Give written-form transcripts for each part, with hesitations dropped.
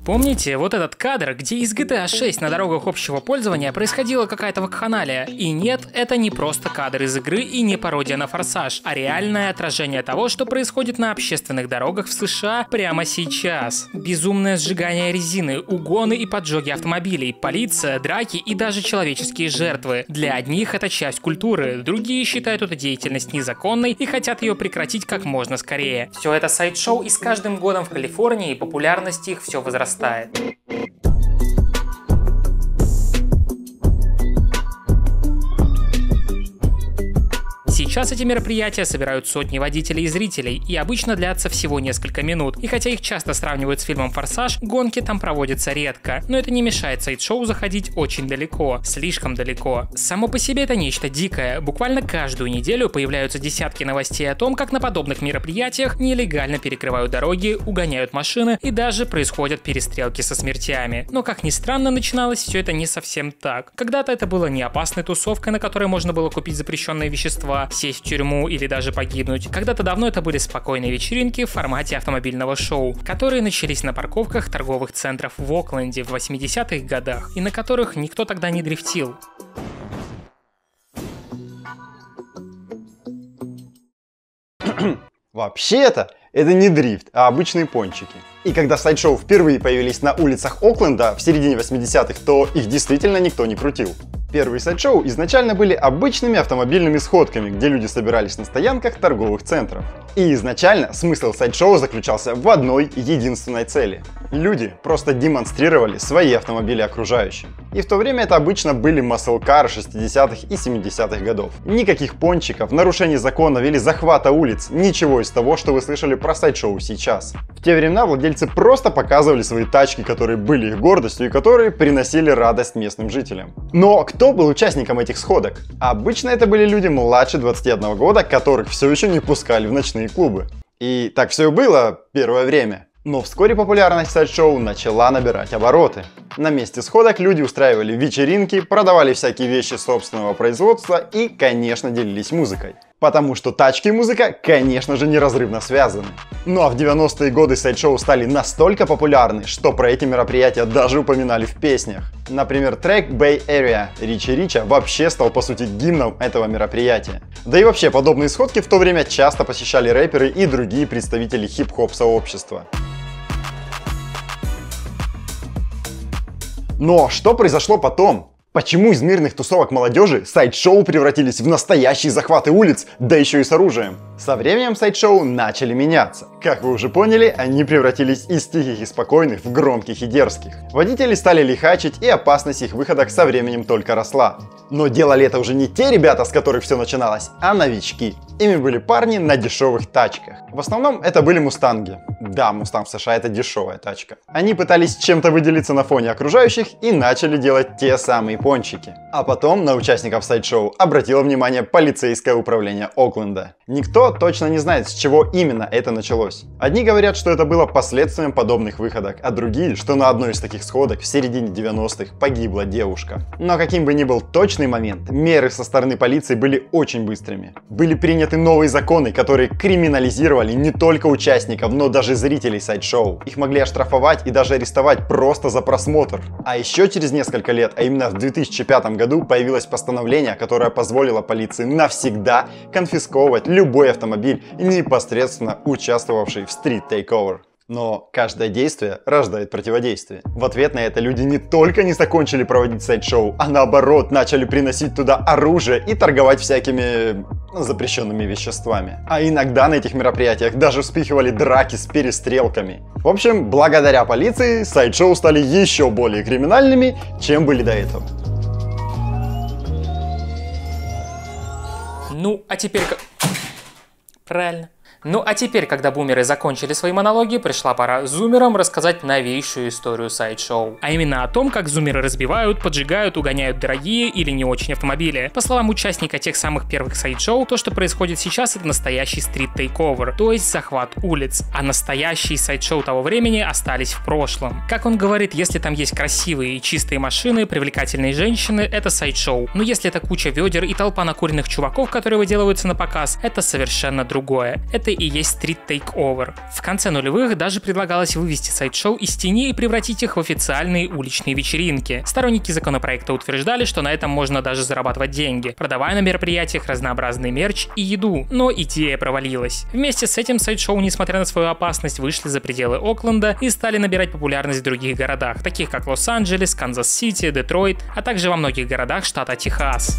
Помните вот этот кадр, где из GTA 6 на дорогах общего пользования происходила какая-то вакханалия? И нет, это не просто кадр из игры и не пародия на Форсаж, а реальное отражение того, что происходит на общественных дорогах в США прямо сейчас. Безумное сжигание резины, угоны и поджоги автомобилей, полиция, драки и даже человеческие жертвы. Для одних это часть культуры, другие считают эту деятельность незаконной и хотят ее прекратить как можно скорее. Все это сайт-шоу, и с каждым годом в Калифорнии популярность их все возрастает. Сейчас эти мероприятия собирают сотни водителей и зрителей, и обычно длятся всего несколько минут. И хотя их часто сравнивают с фильмом «Форсаж», гонки там проводятся редко. Но это не мешает сайт-шоу заходить очень далеко, слишком далеко. Само по себе это нечто дикое. Буквально каждую неделю появляются десятки новостей о том, как на подобных мероприятиях нелегально перекрывают дороги, угоняют машины и даже происходят перестрелки со смертями. Но, как ни странно, начиналось все это не совсем так. Когда-то это было не опасной тусовкой, на которой можно было купить запрещенные вещества, сесть в тюрьму или даже погибнуть. Когда-то давно это были спокойные вечеринки в формате автомобильного шоу, которые начались на парковках торговых центров в Окленде в 80-х годах, и на которых никто тогда не дрифтил. Вообще-то, это не дрифт, а обычные пончики. И когда сайт-шоу впервые появились на улицах Окленда в середине 80-х, то их действительно никто не крутил. Первые сайт-шоу изначально были обычными автомобильными сходками, где люди собирались на стоянках торговых центров. И изначально смысл сайт-шоу заключался в одной единственной цели. Люди просто демонстрировали свои автомобили окружающим. И в то время это обычно были маслкары 60-х и 70-х годов. Никаких пончиков, нарушений законов или захвата улиц, ничего из того, что вы слышали про сайт-шоу сейчас. В те времена владельцы просто показывали свои тачки, которые были их гордостью и которые приносили радость местным жителям. Но кто был участником этих сходок? Обычно это были люди младше 21 года, которых все еще не пускали в ночные клубы. И так все и было первое время. Но вскоре популярность сайт-шоу начала набирать обороты. На месте сходок люди устраивали вечеринки, продавали всякие вещи собственного производства и, конечно, делились музыкой. Потому что тачки и музыка, конечно же, неразрывно связаны. Ну а в 90-е годы сайт-шоу стали настолько популярны, что про эти мероприятия даже упоминали в песнях. Например, трек Bay Area Ричи Рича вообще стал по сути гимном этого мероприятия. Да и вообще, подобные сходки в то время часто посещали рэперы и другие представители хип-хоп сообщества. Но что произошло потом? Почему из мирных тусовок молодежи сайт-шоу превратились в настоящие захваты улиц, да еще и с оружием? Со временем сайт-шоу начали меняться. Как вы уже поняли, они превратились из тихих и спокойных в громких и дерзких. Водители стали лихачить, и опасность их выходок со временем только росла. Но делали это уже не те ребята, с которых все начиналось, а новички. Ими были парни на дешевых тачках. В основном это были мустанги. Да, мустанг в США это дешевая тачка. Они пытались чем-то выделиться на фоне окружающих и начали делать те самые пончики. А потом на участников сайт-шоу обратило внимание полицейское управление Окленда. Никто точно не знает, с чего именно это началось. Одни говорят, что это было последствием подобных выходок, а другие, что на одной из таких сходок в середине 90-х погибла девушка. Но каким бы ни был точный момент, меры со стороны полиции были очень быстрыми. Были приняты новые законы, которые криминализировали не только участников, но даже зрителей сайт-шоу. Их могли оштрафовать и даже арестовать просто за просмотр. А еще через несколько лет, а именно в 2005 году, появилось постановление, которое позволило полиции навсегда конфисковывать любой автомобиль, непосредственно участвовавший в стрит-тейковер. Но каждое действие рождает противодействие. В ответ на это люди не только не закончили проводить сайт-шоу, а наоборот начали приносить туда оружие и торговать всякими запрещенными веществами. А иногда на этих мероприятиях даже вспыхивали драки с перестрелками. В общем, благодаря полиции сайт-шоу стали еще более криминальными, чем были до этого. Ну, а теперь... Правильно. Ну а теперь, когда бумеры закончили свои монологи, пришла пора зумерам рассказать новейшую историю сайт-шоу. А именно о том, как зумеры разбивают, поджигают, угоняют дорогие или не очень автомобили. По словам участника тех самых первых сайт-шоу, то, что происходит сейчас, это настоящий стрит-тейковер, то есть захват улиц. А настоящие сайт-шоу того времени остались в прошлом. Как он говорит, если там есть красивые и чистые машины, привлекательные женщины, это сайт-шоу. Но если это куча ведер и толпа накуренных чуваков, которые выделываются на показ, это совершенно другое. Это это и есть Street Takeover. В конце нулевых даже предлагалось вывести сайт-шоу из тени и превратить их в официальные уличные вечеринки. Сторонники законопроекта утверждали, что на этом можно даже зарабатывать деньги, продавая на мероприятиях разнообразный мерч и еду, но идея провалилась. Вместе с этим сайт-шоу, несмотря на свою опасность, вышли за пределы Окленда и стали набирать популярность в других городах, таких как Лос-Анджелес, Канзас-Сити, Детройт, а также во многих городах штата Техас.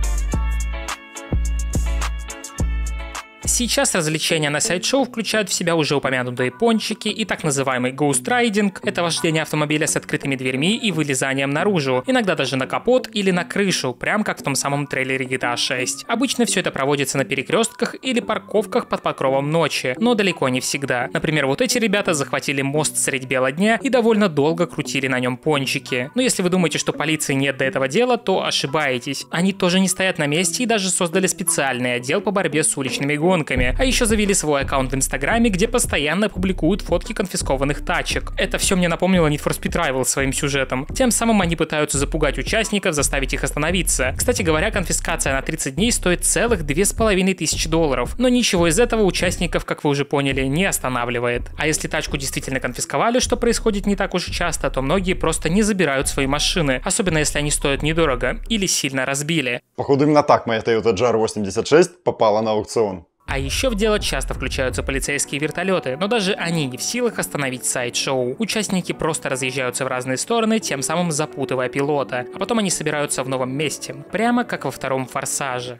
Сейчас развлечения на сайт-шоу включают в себя уже упомянутые пончики и так называемый Ghost Riding – это вождение автомобиля с открытыми дверьми и вылезанием наружу, иногда даже на капот или на крышу, прям как в том самом трейлере GTA 6. Обычно все это проводится на перекрестках или парковках под покровом ночи, но далеко не всегда. Например, вот эти ребята захватили мост средь бела дня и довольно долго крутили на нем пончики. Но если вы думаете, что полиции нет до этого дела, то ошибаетесь. Они тоже не стоят на месте и даже создали специальный отдел по борьбе с уличными гонками. А еще завели свой аккаунт в Инстаграме, где постоянно публикуют фотки конфискованных тачек. Это все мне напомнило Need for Speed Rivals своим сюжетом. Тем самым они пытаются запугать участников, заставить их остановиться. Кстати говоря, конфискация на 30 дней стоит целых $2500. Но ничего из этого участников, как вы уже поняли, не останавливает. А если тачку действительно конфисковали, что происходит не так уж и часто, то многие просто не забирают свои машины, особенно если они стоят недорого или сильно разбили. Походу именно так моя Toyota GR86 попала на аукцион. А еще в дело часто включаются полицейские вертолеты, но даже они не в силах остановить сайт-шоу. Участники просто разъезжаются в разные стороны, тем самым запутывая пилота, а потом они собираются в новом месте, прямо как во втором «Форсаже».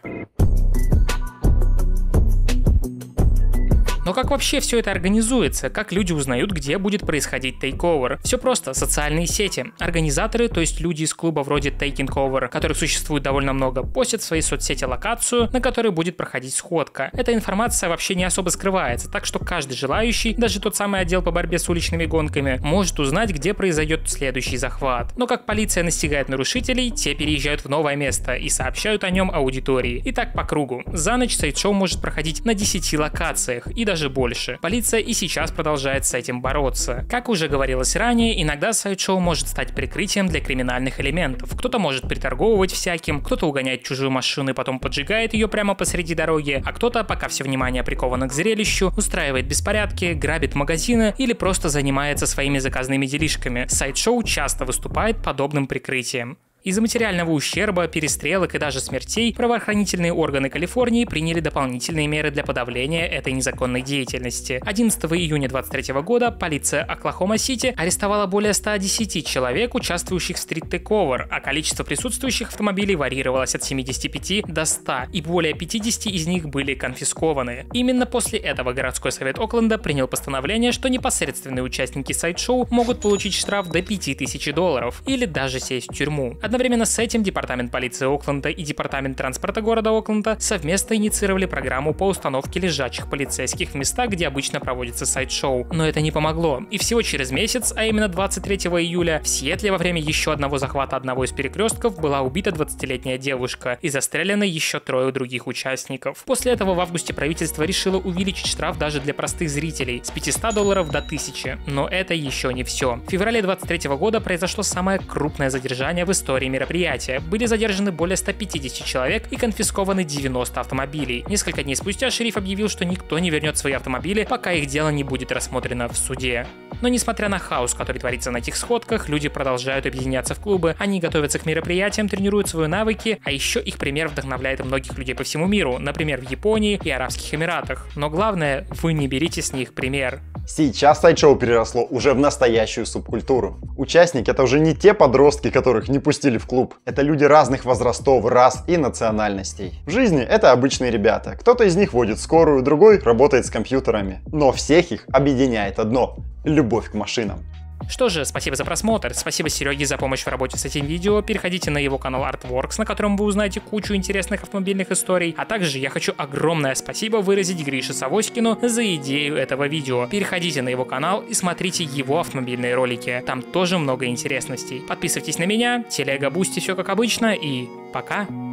Но как вообще все это организуется? Как люди узнают, где будет происходить тейковер? Все просто, социальные сети. Организаторы, то есть люди из клуба вроде Taking Over, которых существует довольно много, постят в свои соцсети локацию, на которой будет проходить сходка. Эта информация вообще не особо скрывается, так что каждый желающий, даже тот самый отдел по борьбе с уличными гонками, может узнать, где произойдет следующий захват. Но как полиция настигает нарушителей, те переезжают в новое место и сообщают о нем аудитории. И так по кругу. За ночь сайт-шоу может проходить на 10 локациях и даже больше. Полиция и сейчас продолжает с этим бороться. Как уже говорилось ранее, иногда сайт-шоу может стать прикрытием для криминальных элементов. Кто-то может приторговывать всяким, кто-то угоняет чужую машину и потом поджигает ее прямо посреди дороги, а кто-то, пока все внимание приковано к зрелищу, устраивает беспорядки, грабит магазины или просто занимается своими заказными делишками. Сайт-шоу часто выступает подобным прикрытием. Из-за материального ущерба, перестрелок и даже смертей правоохранительные органы Калифорнии приняли дополнительные меры для подавления этой незаконной деятельности. 11 июня 2023 года полиция Оклахома-Сити арестовала более 110 человек, участвующих в стрит-тейковер, а количество присутствующих автомобилей варьировалось от 75 до 100, и более 50 из них были конфискованы. Именно после этого городской совет Окленда принял постановление, что непосредственные участники сайт-шоу могут получить штраф до $5000 или даже сесть в тюрьму. Одновременно с этим департамент полиции Окленда и департамент транспорта города Окленда совместно инициировали программу по установке лежачих полицейских в местах, где обычно проводится сайт-шоу. Но это не помогло. И всего через месяц, а именно 23 июля, в Сиэтле во время еще одного захвата одного из перекрестков была убита 20-летняя девушка и застрелены еще 3 других участников. После этого в августе правительство решило увеличить штраф даже для простых зрителей с $500 до 1000. Но это еще не все. В феврале 2023 года произошло самое крупное задержание в истории мероприятия. Были задержаны более 150 человек и конфискованы 90 автомобилей. Несколько дней спустя шериф объявил, что никто не вернет свои автомобили, пока их дело не будет рассмотрено в суде. Но несмотря на хаос, который творится на этих сходках, люди продолжают объединяться в клубы, они готовятся к мероприятиям, тренируют свои навыки, а еще их пример вдохновляет многих людей по всему миру, например, в Японии и Арабских Эмиратах. Но главное, вы не берите с них пример. Сейчас сайт-шоу переросло уже в настоящую субкультуру. Участники — это уже не те подростки, которых не пустили в клуб. Это люди разных возрастов, рас и национальностей. В жизни это обычные ребята. Кто-то из них водит скорую, другой работает с компьютерами. Но всех их объединяет одно — любовь к машинам. Что же, спасибо за просмотр, спасибо Сереге за помощь в работе с этим видео, переходите на его канал Artworks, на котором вы узнаете кучу интересных автомобильных историй, а также я хочу огромное спасибо выразить Грише Савоськину за идею этого видео. Переходите на его канал и смотрите его автомобильные ролики, там тоже много интересностей. Подписывайтесь на меня, телега, Бусти, все как обычно и пока!